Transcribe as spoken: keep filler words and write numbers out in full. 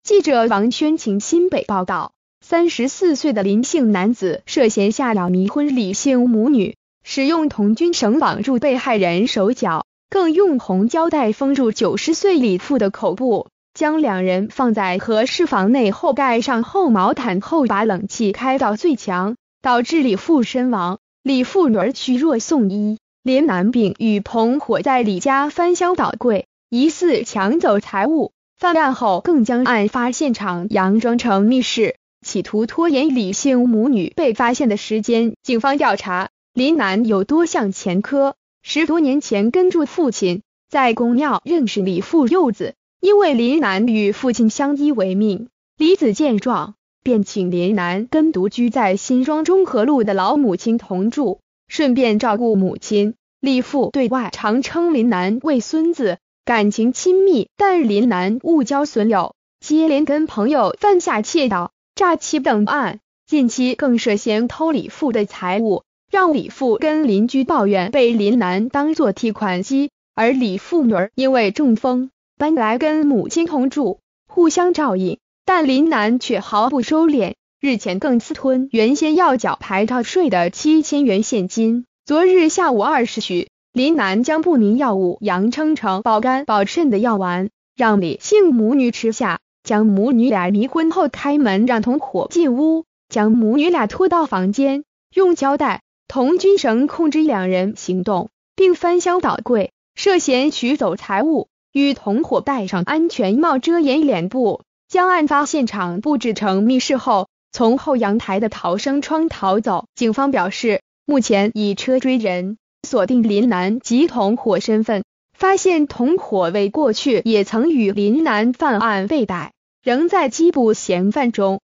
记者王宣晴新北报道，三十四岁的林姓男子涉嫌下药迷昏李姓母女，使用童军绳绑住被害人手脚，更用红胶带封住九十岁李妇的口部，将两人放在合适房内后盖上厚毛毯后，把冷气开到最强，导致李妇身亡。李妇女儿虚弱送医。林男并与同伙在李家翻箱倒柜，疑似抢走财物。犯案后更将案发现场佯装成密室，企图拖延李姓母女被发现的时间。警方调查，林男有多项前科，十多年前跟住父亲在公庙认识李妇幼子，因为林男与父亲相依为命，李子见状便请林男跟独居在新庄中和路的老母亲同住，顺便照顾母亲。李妇对外常称林男为孙子，感情亲密，但林男误交损友，接连跟朋友犯下窃盗、诈欺等案，近期更涉嫌偷李妇的财物，让李妇跟邻居抱怨被林男当作提款机。而李妇女儿因为中风搬来跟母亲同住，互相照应，但林男却毫不收敛，日前更私吞原先要缴牌照税的七千元现金。昨日下午二时许，林男将不明药物佯称成保肝保肾的药丸，让李姓母女吃下，将母女俩迷昏后开门让同伙进屋，将母女俩拖到房间，用胶带、童军绳控制两人行动，并翻箱倒柜，涉嫌取走财物，与同伙戴上安全帽遮掩脸部，将案发现场布置成密室后，从后阳台的逃生窗逃走。警方表示，目前以车追人，锁定林男及同伙身份，发现同伙为过去也曾与林男犯案被逮，仍在缉捕嫌犯中。